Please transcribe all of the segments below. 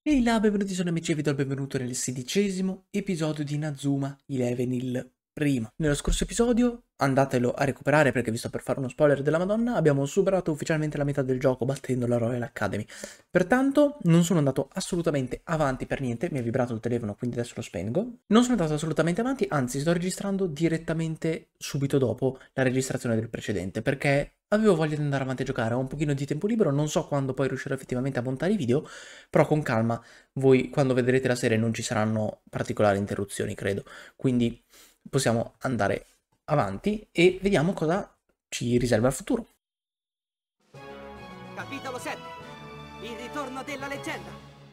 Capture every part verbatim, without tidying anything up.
Ehi là, benvenuti, sono amici e vi do il benvenuto nel sedicesimo episodio di Inazuma Eleven, il primo. Nello scorso episodio, andatelo a recuperare perché vi sto per fare uno spoiler della Madonna, abbiamo superato ufficialmente la metà del gioco battendo la Royal Academy. Pertanto non sono andato assolutamente avanti per niente, mi è vibrato il telefono quindi adesso lo spengo. Non sono andato assolutamente avanti, anzi sto registrando direttamente subito dopo la registrazione del precedente perché avevo voglia di andare avanti a giocare, ho un pochino di tempo libero, non so quando poi riuscirò effettivamente a montare i video, però con calma, voi quando vedrete la serie non ci saranno particolari interruzioni, credo. Quindi possiamo andare avanti e vediamo cosa ci riserva il futuro. Capitolo sette. Il ritorno della leggenda.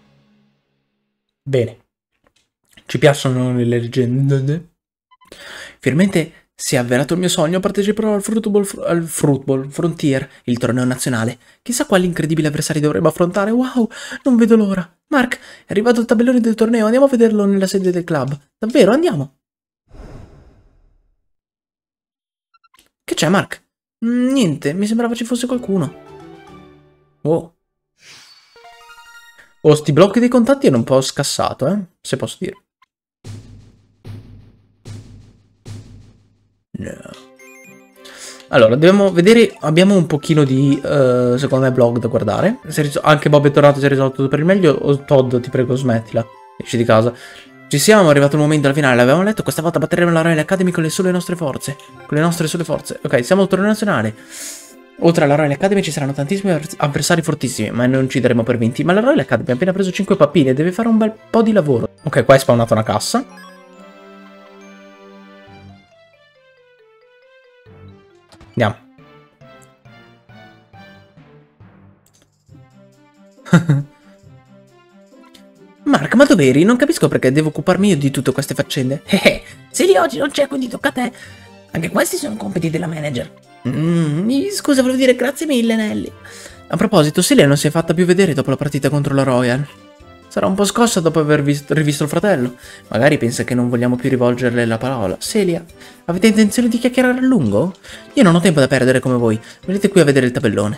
Bene. Ci piacciono le leggende? Finalmente si è avverato il mio sogno, parteciperò al Fruitball, al Fruitball Frontier, il torneo nazionale. Chissà quali incredibili avversari dovremo affrontare, wow, non vedo l'ora. Mark, è arrivato il tabellone del torneo, andiamo a vederlo nella sede del club. Davvero, andiamo. Che c'è, Mark? Mm, niente, mi sembrava ci fosse qualcuno. Oh. Oh, sti blocchi dei contatti hanno un po' scassato, eh, se posso dire. No. Allora, dobbiamo vedere, abbiamo un pochino di, uh, secondo me, blog da guardare. Anche Bob è tornato, si è risolto tutto per il meglio, o Todd, ti prego, smettila, esci di casa. Ci siamo, è arrivato il momento alla finale, l'avevamo letto, questa volta batteremo la Royal Academy con le sole nostre forze. Con le nostre sole forze. Ok, siamo al torneo nazionale. Oltre alla Royal Academy ci saranno tantissimi avversari fortissimi, ma non ci daremo per vinti. Ma la Royal Academy ha appena preso cinque pappine e deve fare un bel po' di lavoro. Ok, qua è spawnata una cassa. Andiamo. Mark, ma dov'eri? Non capisco perché devo occuparmi io di tutte queste faccende. Eh, eh, se lì oggi non c'è, quindi tocca a te. Anche questi sono compiti della manager. Mm, scusa, volevo dire grazie mille, Nelly. A proposito, Celia non si è fatta più vedere dopo la partita contro la Royal. Sarà un po' scossa dopo aver visto, rivisto il fratello. Magari pensa che non vogliamo più rivolgerle la parola. Celia, avete intenzione di chiacchierare a lungo? Io non ho tempo da perdere come voi. Venite qui a vedere il tabellone.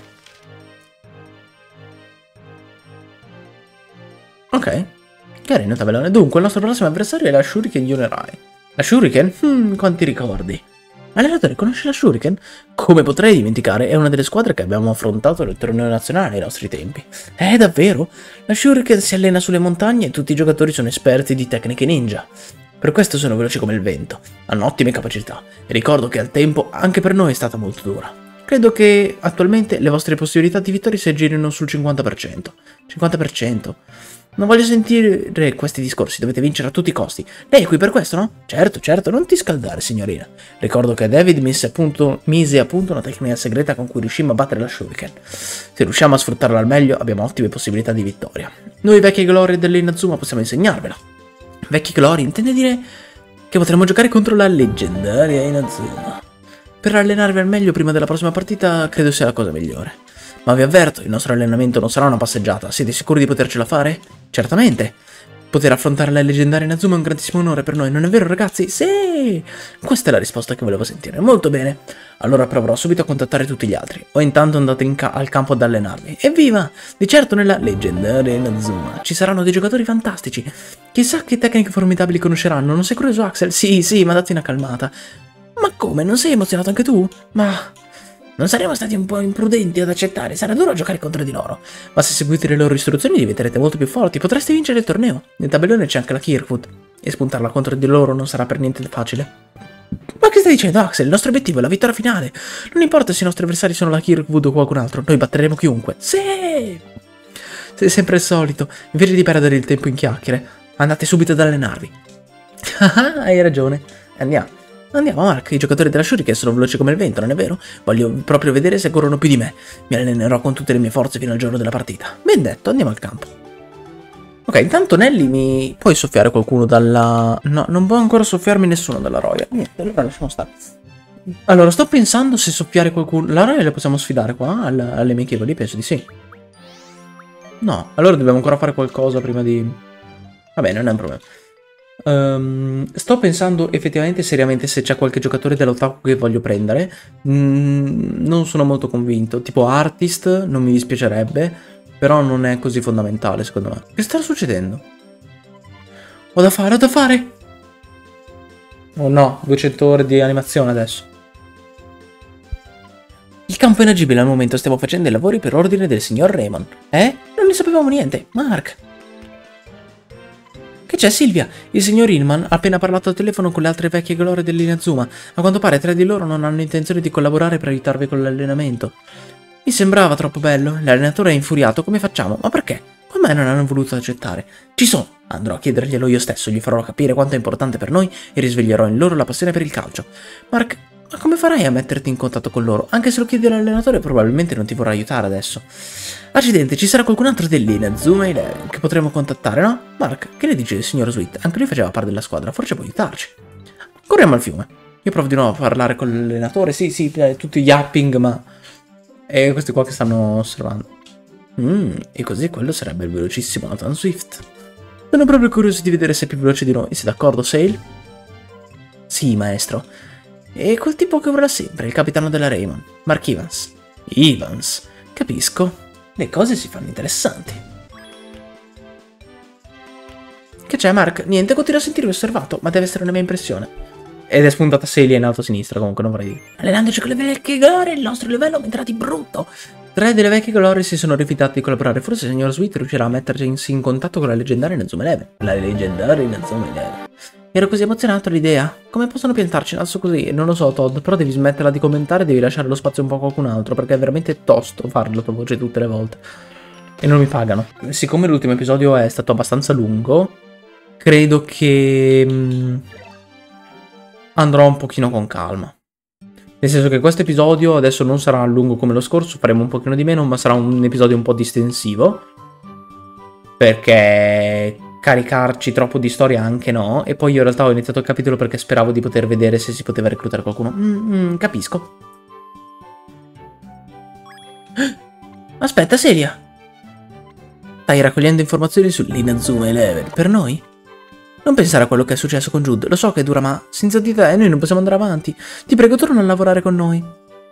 Ok. Carino tabellone. Dunque, il nostro prossimo avversario è la Shuriken Yunerai. La Shuriken? Hmm, quanti ricordi. Allenatore, conosci la Shuriken? Come potrei dimenticare? È una delle squadre che abbiamo affrontato nel torneo nazionale ai nostri tempi. Eh, davvero? La Shuriken si allena sulle montagne e tutti i giocatori sono esperti di tecniche ninja. Per questo sono veloci come il vento. Hanno ottime capacità. E ricordo che al tempo anche per noi è stata molto dura. Credo che attualmente le vostre possibilità di vittoria si aggirino sul cinquanta per cento. cinquanta per cento? Non voglio sentire questi discorsi, dovete vincere a tutti i costi. Lei è qui per questo, no? Certo, certo, non ti scaldare, signorina. Ricordo che David mise, appunto, mise a punto una tecnica segreta con cui riuscimmo a battere la Shuriken. Se riusciamo a sfruttarla al meglio, abbiamo ottime possibilità di vittoria. Noi vecchie glorie dell'Inazuma possiamo insegnarvela. Vecchie glorie intende dire che potremo giocare contro la leggendaria Inazuma. Per allenarvi al meglio prima della prossima partita, credo sia la cosa migliore. Ma vi avverto, il nostro allenamento non sarà una passeggiata, siete sicuri di potercela fare? Certamente! Poter affrontare la leggendaria Inazuma è un grandissimo onore per noi, non è vero ragazzi? Sì! Questa è la risposta che volevo sentire, molto bene! Allora proverò subito a contattare tutti gli altri, o intanto andate ca al campo ad allenarvi. Evviva! Di certo nella leggendaria Inazuma ci saranno dei giocatori fantastici! Chissà che tecniche formidabili conosceranno, non sei curioso Axel? Sì, sì, ma datti una calmata! Ma come, non sei emozionato anche tu? Ma... non saremo stati un po' imprudenti ad accettare, sarà duro giocare contro di loro. Ma se seguite le loro istruzioni diventerete molto più forti, potreste vincere il torneo. Nel tabellone c'è anche la Kirkwood, e spuntarla contro di loro non sarà per niente facile. Ma che stai dicendo, Axel? Il nostro obiettivo è la vittoria finale. Non importa se i nostri avversari sono la Kirkwood o qualcun altro, noi batteremo chiunque. Sì! Sei sempre il solito, invece di perdere il tempo in chiacchiere, andate subito ad allenarvi. Ah, hai ragione. Andiamo. Andiamo, Mark, i giocatori della Shuriken sono veloci come il vento, non è vero? Voglio proprio vedere se corrono più di me. Mi allenerò con tutte le mie forze fino al giorno della partita. Ben detto, andiamo al campo. Ok, intanto Nelly mi... puoi soffiare qualcuno dalla... no, non può ancora soffiarmi nessuno dalla Royal. Niente, allora lasciamo stare. Allora, sto pensando se soffiare qualcuno... la Royal la possiamo sfidare qua alle amichevoli? Penso di sì. No, allora dobbiamo ancora fare qualcosa prima di... vabbè, non è un problema. Um, sto pensando effettivamente seriamente se c'è qualche giocatore dell'Otaku che voglio prendere. Mm, non sono molto convinto. Tipo Artist non mi dispiacerebbe. Però non è così fondamentale, secondo me. Che sta succedendo? Ho da fare, ho da fare! Oh no, duecento ore di animazione adesso. Il campo è inagibile al momento, stiamo facendo i lavori per ordine del signor Raymond. Eh? Non ne sapevamo niente. Mark. Che c'è, Silvia? Il signor Hillman ha appena parlato al telefono con le altre vecchie glorie dell'Inazuma. A quanto pare tre di loro non hanno intenzione di collaborare per aiutarvi con l'allenamento. Mi sembrava troppo bello. L'allenatore è infuriato. Come facciamo? Ma perché? Come mai non hanno voluto accettare? Ci sono. Andrò a chiederglielo io stesso, gli farò capire quanto è importante per noi e risveglierò in loro la passione per il calcio. Mark, ma come farai a metterti in contatto con loro? Anche se lo chiedi all'allenatore probabilmente non ti vorrà aiutare adesso. Accidenti, ci sarà qualcun altro dell'Inazuma Eleven che potremo contattare, no? Mark, che ne dice il signor Sweet? Anche lui faceva parte della squadra, forse può aiutarci. Corriamo al fiume. Io provo di nuovo a parlare con l'allenatore, sì, sì, tutti yapping, ma... E questi qua che stanno osservando. Mmm, e così quello sarebbe il velocissimo Nathan Swift. Sono proprio curioso di vedere se è più veloce di noi. Sei d'accordo, Sale? Sì, maestro. E quel tipo che urla sempre, il capitano della Raymond, Mark Evans. Evans, capisco. Le cose si fanno interessanti. Che c'è, Mark? Niente, continuo a sentirmi osservato, ma deve essere una mia impressione. Ed è spuntata Celia in alto a sinistra, comunque, non vorrei dire. Allenandoci con le vecchie glorie, il nostro livello aumenterà di brutto. Tre delle vecchie glorie si sono rifiutati di collaborare. Forse il signor Sweet riuscirà a metterci in contatto con la leggendaria Inazuma Eleven. La leggendaria Inazuma Eleven. Ero così emozionato all'idea. Come possono piantarci in alto così? Non lo so, Todd, però devi smetterla di commentare e devi lasciare lo spazio un po' a qualcun altro, perché è veramente tosto farlo a tua voce tutte le volte. E non mi pagano. Siccome l'ultimo episodio è stato abbastanza lungo, credo che... Mh, andrò un pochino con calma. Nel senso che questo episodio adesso non sarà lungo come lo scorso, faremo un pochino di meno, ma sarà un episodio un po' distensivo. Perché caricarci troppo di storia anche no. E poi io in realtà ho iniziato il capitolo perché speravo di poter vedere se si poteva reclutare qualcuno. Mm, mm, capisco. Aspetta, Celia. Stai raccogliendo informazioni sull'Inazuma Eleven per noi? Non pensare a quello che è successo con Jude, lo so che dura, ma senza di te noi non possiamo andare avanti. Ti prego, torna a lavorare con noi.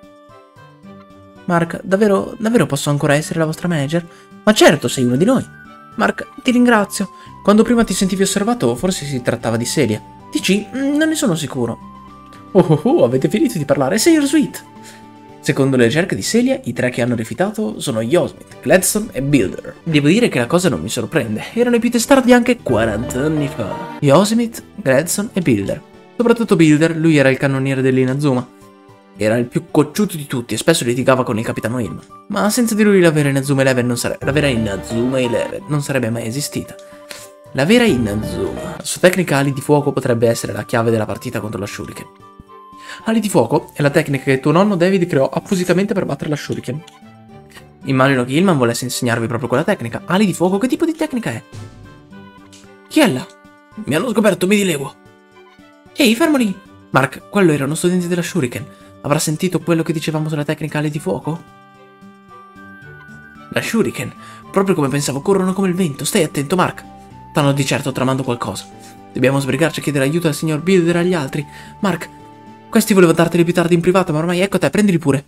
Mark, davvero, davvero posso ancora essere la vostra manager? Ma certo, sei uno di noi. Mark, ti ringrazio. Quando prima ti sentivi osservato, forse si trattava di Celia. Dici? Mm, non ne sono sicuro. Oh oh oh, avete finito di parlare, signor Sweet. Secondo le ricerche di Celia, i tre che hanno rifiutato sono Yosemite, Gladstone e Builder. Devo dire che la cosa non mi sorprende, erano i più testardi anche quaranta anni fa. Yosemite, Gladstone e Builder. Soprattutto Builder, lui era il cannoniere dell'Inazuma. Era il più cocciuto di tutti e spesso litigava con il capitano Hillman. Ma senza di lui la vera Inazuma Eleven non sarebbe, la vera Inazuma Eleven non sarebbe mai esistita. La vera Inazuma. La sua tecnica ali di fuoco potrebbe essere la chiave della partita contro la Shuriken. Ali di fuoco è la tecnica che tuo nonno David creò appositamente per battere la Shuriken. Immagino che Hillman volesse insegnarvi proprio quella tecnica. Ali di fuoco, che tipo di tecnica è? Chi è là? Mi hanno scoperto, mi dileguo. Ehi, fermo lì! Mark, quello era uno studente della Shuriken. Avrà sentito quello che dicevamo sulla tecnica ali di fuoco? La Shuriken, proprio come pensavo, corrono come il vento. Stai attento, Mark. Stanno di certo tramando qualcosa. Dobbiamo sbrigarci a chiedere aiuto al signor Builder e agli altri. Mark, questi volevo darteli più tardi in privato, ma ormai ecco te, prendili pure.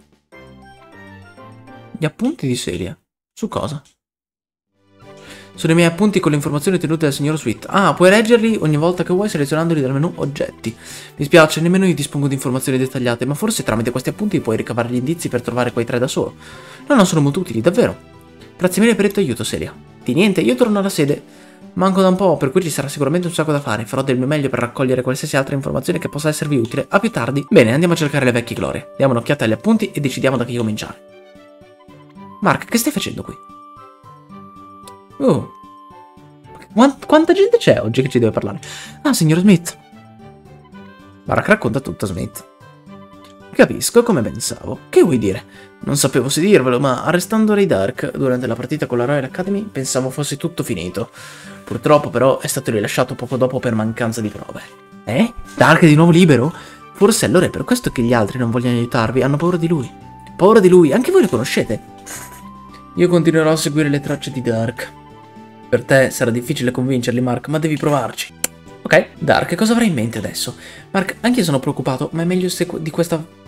Gli appunti di Celia. Su cosa? Sono i miei appunti con le informazioni ottenute dal signor Sweet. Ah, puoi leggerli ogni volta che vuoi selezionandoli dal menu oggetti. Mi spiace, nemmeno io dispongo di informazioni dettagliate, ma forse tramite questi appunti puoi ricavare gli indizi per trovare quei tre da solo. No, no, sono molto utili, davvero. Grazie mille per il tuo aiuto, Celia. Di niente, io torno alla sede. Manco da un po', per cui ci sarà sicuramente un sacco da fare. Farò del mio meglio per raccogliere qualsiasi altra informazione che possa esservi utile. A più tardi. Bene, andiamo a cercare le vecchie glorie. Diamo un'occhiata agli appunti e decidiamo da chi cominciare. Mark, che stai facendo qui? Oh. Quant quanta gente c'è oggi che ci deve parlare? Ah, signor Smith. Mark racconta tutto, Smith. Capisco, come pensavo. Che vuoi dire? Non sapevo se dirvelo, ma arrestando Ray Dark durante la partita con la Royal Academy pensavo fosse tutto finito. Purtroppo però è stato rilasciato poco dopo per mancanza di prove. Eh? Dark è di nuovo libero? Forse allora è per questo che gli altri non vogliono aiutarvi, hanno paura di lui. Paura di lui? Anche voi lo conoscete? Io continuerò a seguire le tracce di Dark. Per te sarà difficile convincerli, Mark, ma devi provarci. Ok, Dark, cosa avrai in mente adesso? Mark, anche io sono preoccupato, ma è meglio se di questa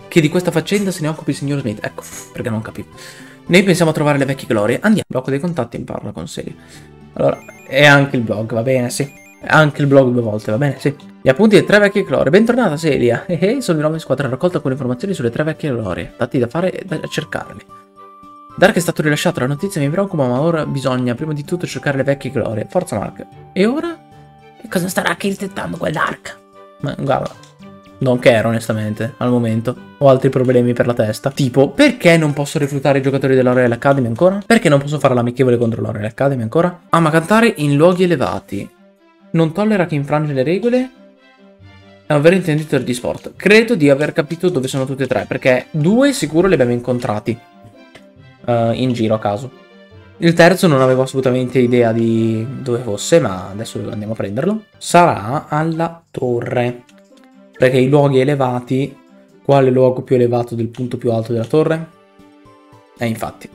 che di questa faccenda se ne occupi il signor Smith. Ecco, perché non capivo. Noi pensiamo a trovare le vecchie glorie. Andiamo. Blocco dei contatti in parla con Celia. Allora, e anche il blog, va bene, sì. Anche il blog due volte, va bene, sì. Gli appunti delle tre vecchie glorie. Bentornata, Celia. E eh, sono di nuovo in squadra. Raccolta alcune informazioni sulle tre vecchie glorie. Datti da fare e da cercarle. Dark è stato rilasciato, la notizia mi preoccupa, ma ora bisogna prima di tutto cercare le vecchie glorie. Forza, Mark. E ora? E cosa starà architettando quel Dark? Ma guarda, non care onestamente, al momento. Ho altri problemi per la testa. Tipo, perché non posso reclutare i giocatori dell'Oreal Academy ancora? Perché non posso fare l'amichevole contro l'Oreal Academy ancora? Ama cantare in luoghi elevati. Non tollera chi infrange le regole. È un vero intenditore di sport. Credo di aver capito dove sono tutti e tre, perché due sicuro li abbiamo incontrati uh, in giro a caso. Il terzo non avevo assolutamente idea di dove fosse, ma adesso andiamo a prenderlo. Sarà alla torre. Perché i luoghi elevati... Quale luogo più elevato del punto più alto della torre? Eh, infatti.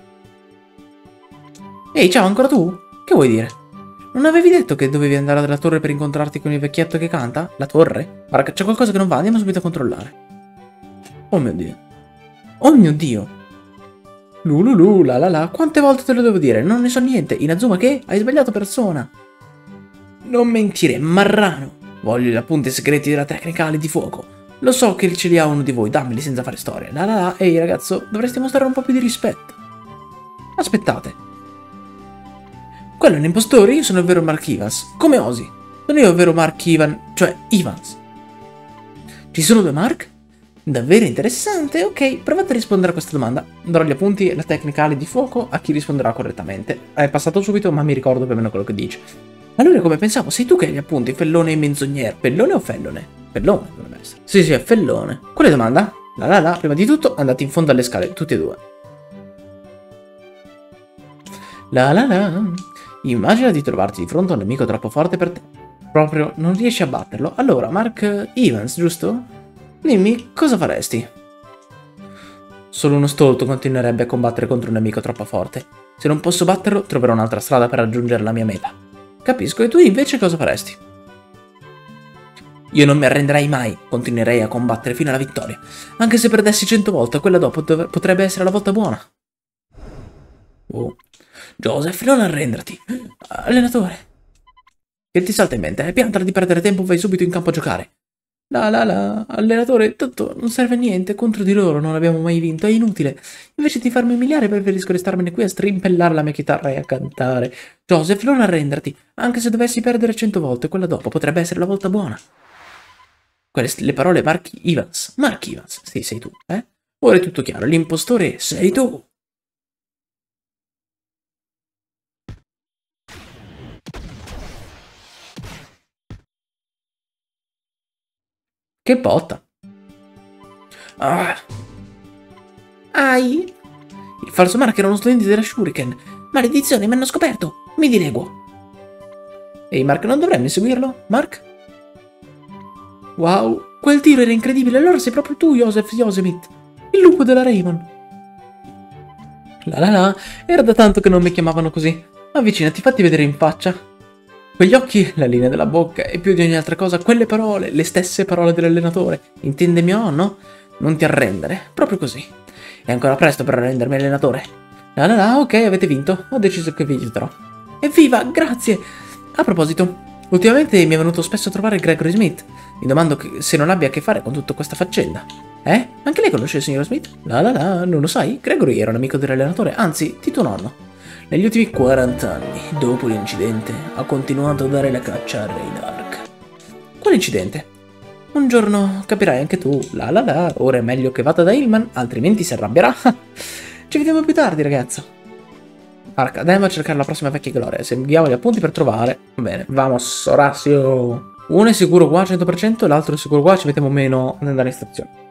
Ehi, ciao, ancora tu? Che vuoi dire? Non avevi detto che dovevi andare alla torre per incontrarti con il vecchietto che canta? La torre? Guarda, c'è qualcosa che non va, andiamo subito a controllare. Oh mio Dio. Oh mio Dio. Lululu, la la la, quante volte te lo devo dire? Non ne so niente. Inazuma che? Hai sbagliato persona. Non mentire, marrano. Voglio gli appunti segreti della tecnica ali di fuoco. Lo so che ce li ha uno di voi, dammeli senza fare storia. La la la, ehi ragazzo, dovresti mostrare un po' più di rispetto. Aspettate. Quello è un impostore, io sono il vero Mark Evans. Come osi? Sono io il vero Mark Evans, cioè Evans. Ci sono due Mark? Davvero interessante, ok, provate a rispondere a questa domanda. Darò gli appunti e la tecnica ali di fuoco a chi risponderà correttamente. È passato subito, ma mi ricordo più o meno quello che dice. Allora, come pensavo, sei tu che hai gli appunti, fellone e menzognere. Fellone o fellone? Fellone dovrebbe essere. Sì, sì, è fellone. Quale domanda? La la la, prima di tutto andate in fondo alle scale, tutti e due. La la la. Immagina di trovarti di fronte a un nemico troppo forte per te. Proprio non riesci a batterlo. Allora, Mark Evans, giusto? Dimmi, cosa faresti? Solo uno stolto continuerebbe a combattere contro un nemico troppo forte. Se non posso batterlo, troverò un'altra strada per raggiungere la mia meta. Capisco, e tu invece cosa faresti? Io non mi arrenderei mai, continuerei a combattere fino alla vittoria. Anche se perdessi cento volte, quella dopo potrebbe essere la volta buona. Oh. Joseph, non arrenderti. Allenatore. Che ti salta in mente? Piantala di perdere tempo, vai subito in campo a giocare. La la la, allenatore, tutto non serve a niente, contro di loro non abbiamo mai vinto, è inutile. Invece di farmi umiliare preferisco restarmene qui a strimpellare la mia chitarra e a cantare. Joseph, non arrenderti, anche se dovessi perdere cento volte, quella dopo potrebbe essere la volta buona. Quelle le parole Mark Evans. Mark Evans, sì, sei tu, eh? Ora è tutto chiaro, l'impostore sei tu. Che botta. Ah. Ai. Il falso Mark era uno studente della Shuriken. Maledizione, mi hanno scoperto. Mi dileguo. Ehi, Mark, non dovremmo seguirlo? Mark? Wow, quel tiro era incredibile. Allora sei proprio tu, Joseph Yosemite. Il lupo della Raymond. La la la, era da tanto che non mi chiamavano così. Avvicinati, fatti vedere in faccia. Quegli occhi, la linea della bocca e più di ogni altra cosa, quelle parole, le stesse parole dell'allenatore. Intende mio nonno? Non ti arrendere, proprio così. È ancora presto per arrendermi, allenatore. La la la, ok, avete vinto. Ho deciso che vi aiuterò. Evviva, grazie! A proposito, ultimamente mi è venuto spesso a trovare Gregory Smith. Mi domando che, se non abbia a che fare con tutta questa faccenda. Eh? Anche lei conosce il signor Smith? La la la, non lo sai? Gregory era un amico dell'allenatore, anzi, di tuo nonno. Negli ultimi quaranta anni, dopo l'incidente, ha continuato a dare la caccia a Ray Dark. Quale incidente? Un giorno capirai anche tu, la la la, ora è meglio che vada da Hillman, altrimenti si arrabbierà. Ci vediamo più tardi, ragazzo. Arca, andiamo a cercare la prossima vecchia gloria, seguiamo gli appunti per trovare. Va bene, vamos, Orazio. Uno è sicuro qua al cento per cento, l'altro è sicuro qua, ci mettiamo meno nella restrizione.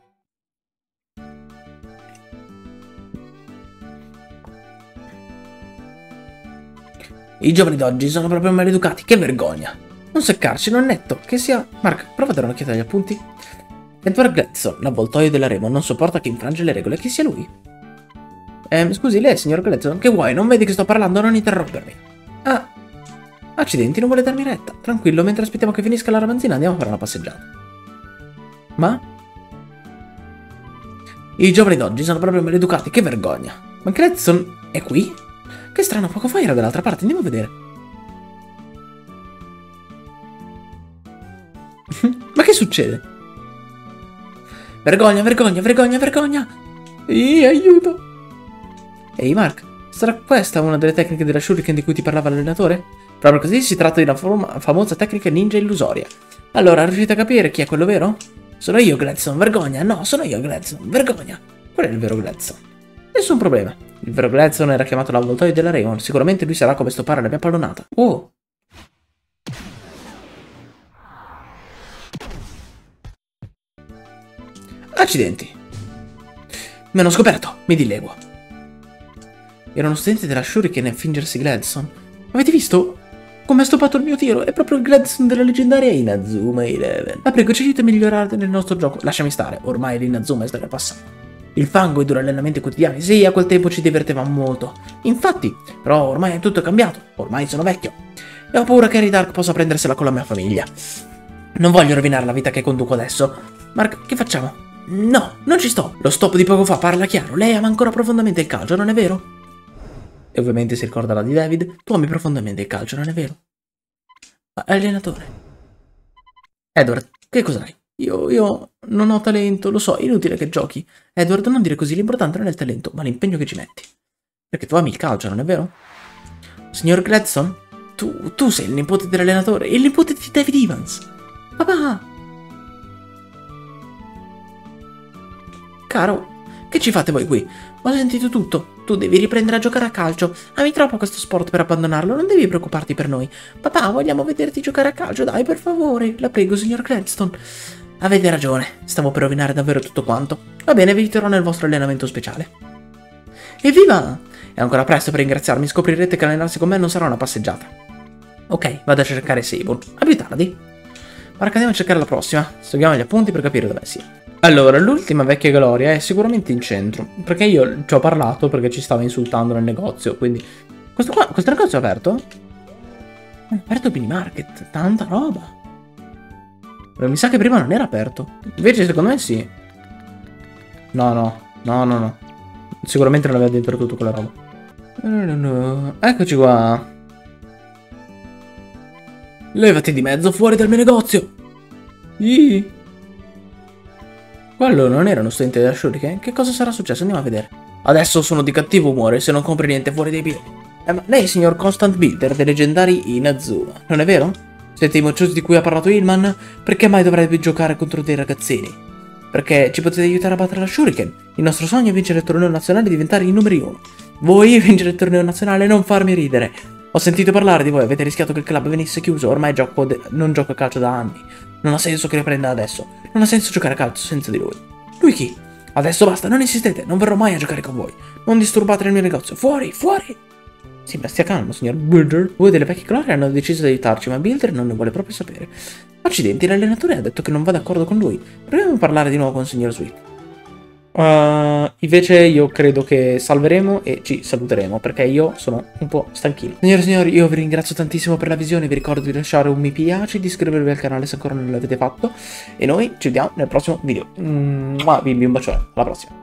I giovani d'oggi sono proprio maleducati, che vergogna. Non seccarci, non netto, che sia... Mark, prova a dare un'occhiata agli appunti. Edward Gladstone, l'avvoltoio della Raymond, non sopporta che infrange le regole, che sia lui. Eh, scusi, lei, signor Gladstone, che vuoi? Non vedi che sto parlando? Non interrompermi. Ah, accidenti, non vuole darmi retta. Tranquillo, mentre aspettiamo che finisca la ramanzina andiamo a fare una passeggiata. Ma? I giovani d'oggi sono proprio maleducati, che vergogna. Ma Gladstone è qui? Che strano, poco fa era dall'altra parte, andiamo a vedere. Ma che succede? Vergogna, vergogna, vergogna, vergogna! Ih, aiuto! Ehi Mark, sarà questa una delle tecniche della Shuriken di cui ti parlava l'allenatore? Proprio così, si tratta di una famosa tecnica ninja illusoria. Allora, riuscite a capire chi è quello vero? Sono io Gladstone, vergogna! No, sono io Gladstone, vergogna! Qual è il vero Gladstone? Nessun problema. Il vero Gladstone era chiamato l'avvoltoio della Raymond. Sicuramente lui sarà come stoppare la mia pallonata. Oh! Accidenti. Mi hanno scoperto, mi dileguo. Era uno studente della Shuriken a fingersi Gladstone. Avete visto? Come ha stoppato il mio tiro? È proprio il Gladstone della leggendaria Inazuma Eleven. Ma prego, ci aiuta a migliorare nel nostro gioco. Lasciami stare, ormai l'Inazuma è storia passata. Il fango e i duri allenamenti quotidiani, sì, a quel tempo ci divertivamo molto. Infatti, però ormai è tutto cambiato. Ormai sono vecchio. E ho paura che Harry Dark possa prendersela con la mia famiglia. Non voglio rovinare la vita che conduco adesso. Mark, che facciamo? No, non ci sto. Lo stop di poco fa parla chiaro. Lei ama ancora profondamente il calcio, non è vero? E ovviamente si ricorda la di David. Tu ami profondamente il calcio, non è vero? Ma allenatore. Edward, che cos'hai? Io, io non ho talento, lo so, inutile che giochi. Edward, non dire così, l'importante non è il talento, ma l'impegno che ci metti. Perché tu ami il calcio, non è vero? Signor Gladstone, tu, tu sei il nipote dell'allenatore, il nipote di David Evans. Papà! Caro, che ci fate voi qui? Ho sentito tutto. Tu devi riprendere a giocare a calcio. Ami troppo questo sport per abbandonarlo, non devi preoccuparti per noi. Papà, vogliamo vederti giocare a calcio, dai, per favore. La prego, signor Gladstone. Avete ragione, stavo per rovinare davvero tutto quanto. Va bene, vi aiuterò nel vostro allenamento speciale. Evviva! È ancora presto per ringraziarmi, scoprirete che allenarsi con me non sarà una passeggiata. Ok, vado a cercare Sabon. A più tardi. Ora andiamo a cercare la prossima. Seguiamo gli appunti per capire dove sia. Allora, l'ultima vecchia gloria è sicuramente in centro, perché io ci ho parlato perché ci stava insultando nel negozio, quindi... Questo qua, questo negozio è aperto? È aperto il mini market, tanta roba. Mi sa che prima non era aperto, invece secondo me sì. No, no, no, no, no. Sicuramente non aveva dentro tutto quella roba. No, no, no. Eccoci qua. Levati di mezzo, fuori dal mio negozio. Ih. Quello non era uno studente della Shuriken? Che cosa sarà successo? Andiamo a vedere. Adesso sono di cattivo umore se non compri niente fuori dai piedi. Eh, ma lei è il signor Constant Builder dei leggendari Inazuma, non è vero? Siete i mocciosi di cui ha parlato Hillman? Perché mai dovrebbe giocare contro dei ragazzini? Perché ci potete aiutare a battere la Shuriken. Il nostro sogno è vincere il torneo nazionale e diventare i numeri uno. Voi vincere il torneo nazionale e non farmi ridere. Ho sentito parlare di voi, avete rischiato che il club venisse chiuso, ormai gioco non gioco a calcio da anni. Non ha senso che riprenda adesso. Non ha senso giocare a calcio senza di lui. Lui chi? Adesso basta, non insistete, non verrò mai a giocare con voi. Non disturbate il mio negozio. Fuori, fuori! Sì, ma stia calmo, signor Builder. Voi delle vecchie glorie hanno deciso di aiutarci, ma Builder non ne vuole proprio sapere. Accidenti, l'allenatore ha detto che non va d'accordo con lui. Proviamo a parlare di nuovo con il signor Sweet. Uh, invece io credo che salveremo e ci saluteremo, perché io sono un po' stanchino. Signore e signori, io vi ringrazio tantissimo per la visione, vi ricordo di lasciare un mi piace, di iscrivervi al canale se ancora non l'avete fatto, e noi ci vediamo nel prossimo video. Mm, bimbi, un bacione, alla prossima.